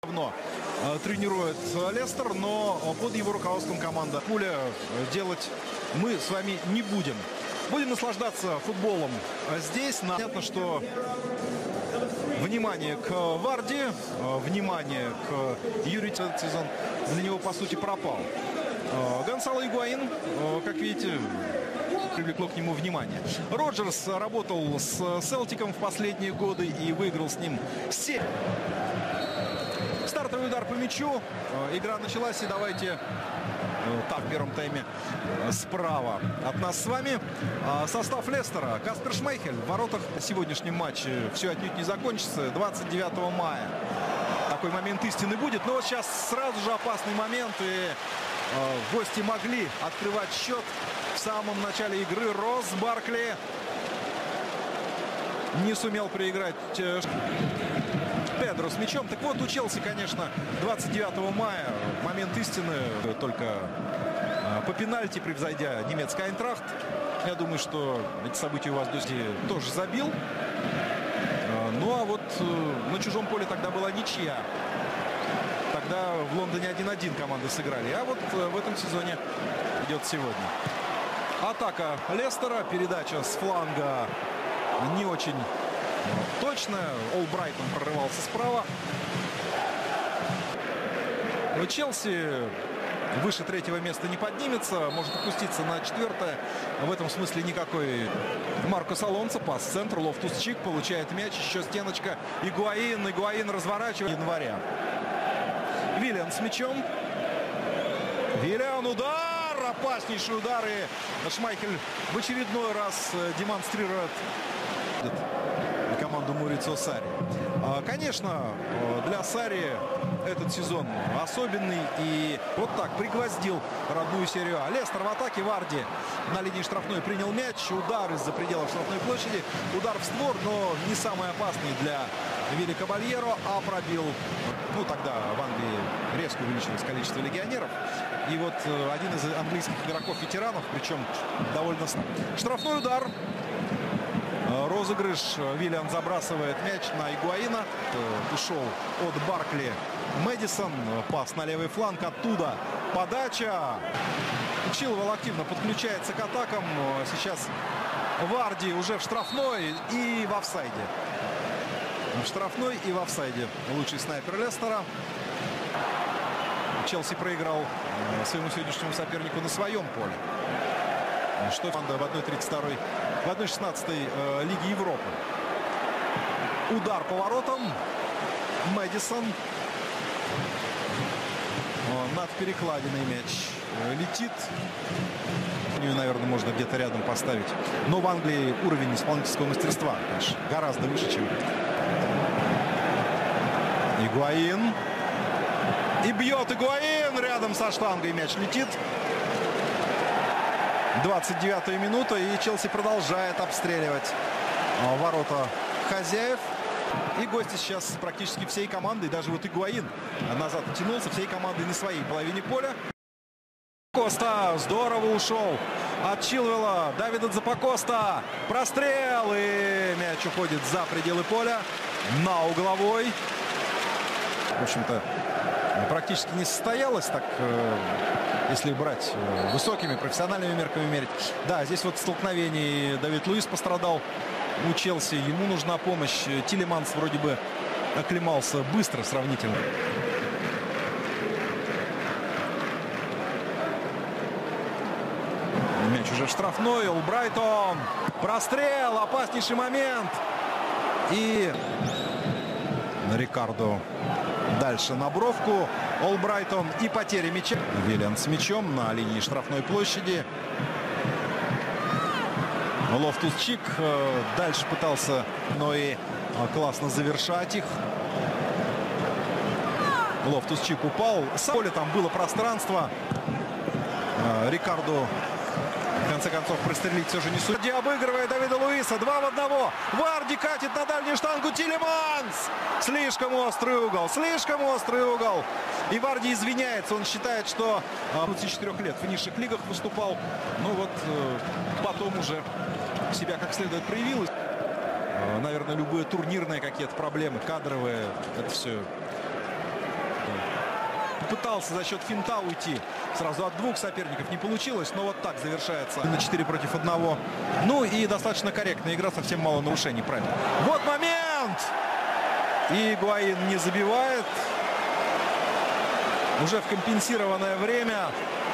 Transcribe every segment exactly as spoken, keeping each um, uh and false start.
давно тренирует Лестер, но под его руководством команда пуля делать мы с вами не будем. Будем наслаждаться футболом здесь. Понятно, что внимание к Варди, внимание к Юрию этот сезон для него по сути пропал. Гонсало Игуаин, как видите, привлекло к нему внимание. Роджерс работал с Селтиком в последние годы и выиграл с ним семь. Стартовый удар по мячу. Игра началась, и давайте так в первом тайме справа от нас с вами состав Лестера. Каспер Шмейхель в воротах. В сегодняшнем матче все отнюдь не закончится. двадцать девятого мая такой момент истины будет. Но вот сейчас сразу же опасный момент, и гости могли открывать счет в самом начале игры. Росс Баркли не сумел проиграть Педро с мячом. Так вот, у Челси, конечно, двадцать девятого мая момент истины, только по пенальти превзойдя немецкий Айнтрахт. Я думаю, что эти события у вас тоже забил. Ну а вот на чужом поле тогда была ничья. Тогда в Лондоне один-один команды сыграли. А вот в этом сезоне идет сегодня. Атака Лестера. Передача с фланга не очень точная. Олбрайтон прорывался справа. Челси выше третьего места не поднимется. Может опуститься на четвертое. В этом смысле никакой. Маркос Алонсо. Пас в центр. Лофтус-Чик получает мяч. Еще стеночка. Игуаин. Игуаин разворачивает. Января. Виллиан с мячом. Виллиан. Удар. Опаснейший удар. И Шмайхель в очередной раз демонстрирует команду Маурицио Сарри. Конечно, для Сарри этот сезон особенный. И вот так пригвоздил родную серию А. Лестер в атаке. Варди на линии штрафной принял мяч. Удар из-за пределов штрафной площади. Удар в створ, но не самый опасный для Вилли Кабальеро. А пробил. Ну, тогда в Англии резко увеличилось количество легионеров. И вот один из английских игроков-ветеранов, причем довольно... Штрафной удар. Розыгрыш. Виллиан забрасывает мяч на Игуаина. Ушел от Баркли Мэдисон. Пас на левый фланг. Оттуда подача. Чилвелл активно подключается к атакам. Сейчас Варди уже в штрафной и в офсайде. В штрафной и в офсайде. Лучший снайпер Лестера. Челси проиграл своему сегодняшнему сопернику на своем поле. Что команда в одной тридцать второй, в одной шестнадцатой э, Лиги Европы. Удар по воротам. Мэдисон. Над перекладиной мяч летит. Ее, наверное, можно где-то рядом поставить. Но в Англии уровень исполнительского мастерства, конечно, гораздо выше, чем Игуаин. И бьет Игуаин. Рядом со штангой мяч летит. двадцать девятая минута, и Челси продолжает обстреливать ворота хозяев. И гости сейчас практически всей командой, даже вот Игуаин назад тянулся, всей командой на своей половине поля. Коста здорово ушел от Чилвелла. Давида Запакоста. Прострел, и мяч уходит за пределы поля на угловой. В общем-то, практически не состоялось, так, если брать высокими профессиональными мерками мерить. Да, здесь вот столкновение. Давид Луис пострадал у Челси. Ему нужна помощь. Тилеманс вроде бы оклемался быстро сравнительно. Мяч уже в штрафной. Олбрайтон. Прострел. Опаснейший момент. И Рикардо дальше на бровку. Олбрайтон и потеря мяча. Виллиан с мячом на линии штрафной площади. Лофтус-Чик дальше пытался, но и классно завершать их. Лофтус-Чик упал. С поля там было пространство. Рикардо в конце концов пристрелить все же не судьи. Обыгрывает Давида Луиса. Два в одного. Варди катит на дальнюю штангу. Тилеманс. Слишком острый угол. Слишком острый угол. И Варди извиняется. Он считает, что с четырёх лет в низших лигах выступал. Ну вот потом уже себя как следует проявил. Наверное, любые турнирные какие-то проблемы, кадровые, это все Пытался за счет финта уйти сразу от двух соперников. Не получилось, но вот так завершается на четыре против одного. Ну и достаточно корректная игра, совсем мало нарушений правил. Вот момент! И Игуаин не забивает. Уже в компенсированное время.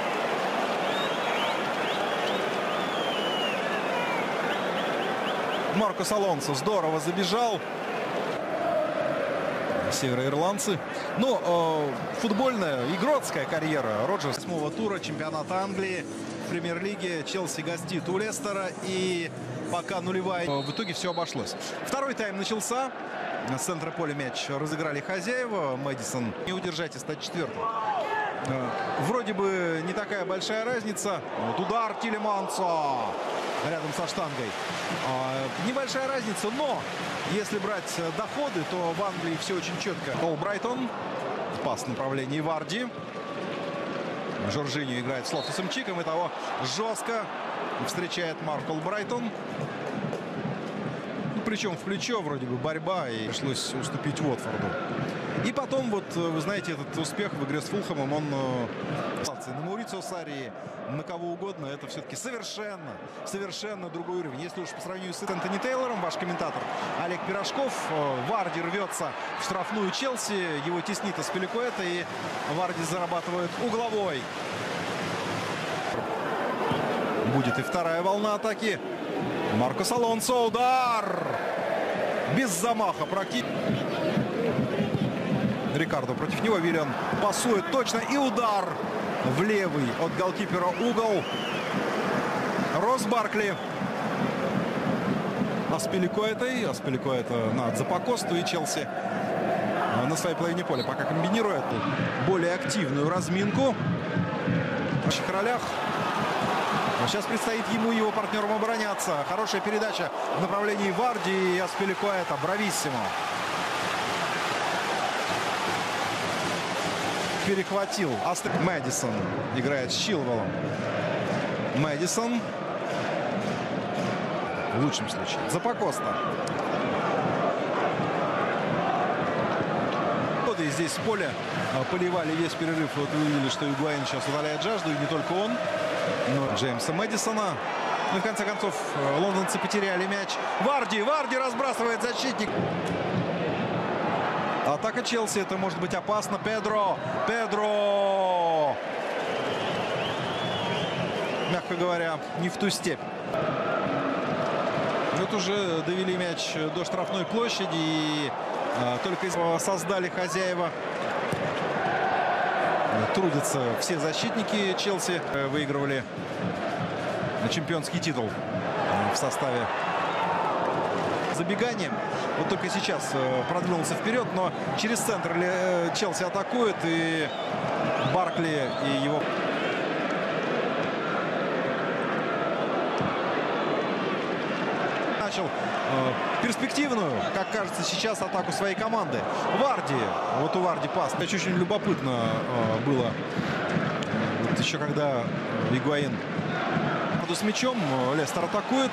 Маркос Алонсо здорово забежал. Североирландцы. Ну, э, футбольная, игротская карьера Роджерс. Восьмого тура чемпионата Англии в премьер-лиге. Челси гостит у Лестера. И пока нулевая. В итоге все обошлось. Второй тайм начался. С центра поля мяч разыграли хозяева. Мэдисон не удержать и стать четвертым. Э, вроде бы не такая большая разница. Вот удар Тилеманса рядом со штангой. Э, небольшая разница, но если брать доходы, то в Англии все очень четко. Олбрайтон. Пас в направлении Варди. Жоржиньо играет с Лофтусом Чиком. И того жестко встречает Марк Олбрайтон. Плечом в плечо вроде бы борьба. И пришлось уступить Уотфорду. И потом, вот, вы знаете, этот успех в игре с Фулхэмом, он на Маурицио Сарри, на кого угодно, это все-таки совершенно, совершенно другой уровень. Если уж по сравнению с Энтони Тейлором, ваш комментатор Олег Пирожков, Варди рвется в штрафную Челси, его теснит Аспиликуэта, и Варди зарабатывает угловой. Будет и вторая волна атаки. Маркос Алонсо, удар! Без замаха практически. Рикардо против него. Виллиан пасует точно. И удар в левый от голкипера угол. Росс Баркли. Аспиликуэта. Аспиликуэта на Запакосту. И Челси на своей половине поля пока комбинирует более активную разминку. В наших ролях. Сейчас предстоит ему и его партнерам обороняться. Хорошая передача в направлении Варди и Аспиликуэта. Брависсимо. Перехватил. Астер Мэдисон играет с Чилвеллом. Мэдисон. В лучшем случае. Запакоста. И здесь с поля поливали весь перерыв. Вот вы увидели, что Игуаин сейчас удаляет жажду. И не только он, но Джеймса Мэдисона. Ну и в конце концов лондонцы потеряли мяч. Варди. Варди разбрасывает защитник. Атака Челси. Это может быть опасно. Педро. Педро. Мягко говоря, не в ту степь. Вот уже довели мяч до штрафной площади. И а, только создали хозяева. Трудятся все защитники Челси. Выигрывали чемпионский титул в составе. Забеганием. Вот только сейчас продвинулся вперед, но через центр Челси атакует, и Баркли и его... Начал э, перспективную, как кажется, сейчас атаку своей команды. Варди. Вот у Варди пас. Это очень любопытно э, было. Вот еще когда Игуаин с мячом, Лестер атакует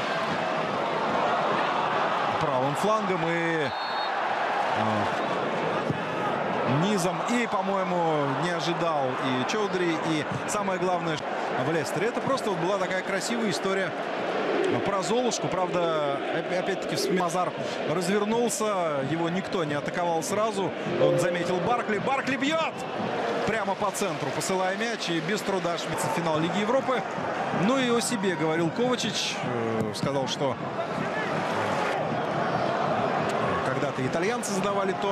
правым флангом и э, низом. И, по-моему, не ожидал и Чоудри, и самое главное в Лестере. Это просто вот была такая красивая история про Золушку. Правда, опять-таки Мазар развернулся. Его никто не атаковал сразу. Он заметил Баркли. Баркли бьет! Прямо по центру, посылая мяч. И без труда шмится в финал Лиги Европы. Ну и о себе говорил Ковачич. Сказал, что когда-то итальянцы задавали тон.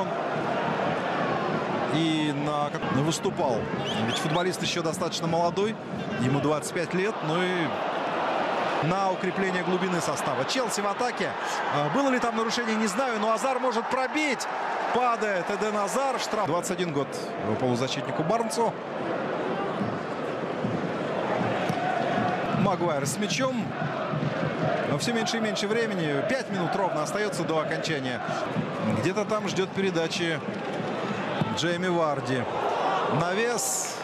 И на, как, выступал. Ведь футболист еще достаточно молодой. Ему двадцать пять лет. Ну и на укрепление глубины состава. Челси в атаке. Было ли там нарушение, не знаю. Но Азар может пробить. Падает Эден Азар. Штраф. двадцать один год полузащитнику Барнсу. Магуайр с мячом. Все меньше и меньше времени. пять минут ровно остается до окончания. Где-то там ждет передачи Джейми Варди. Навес.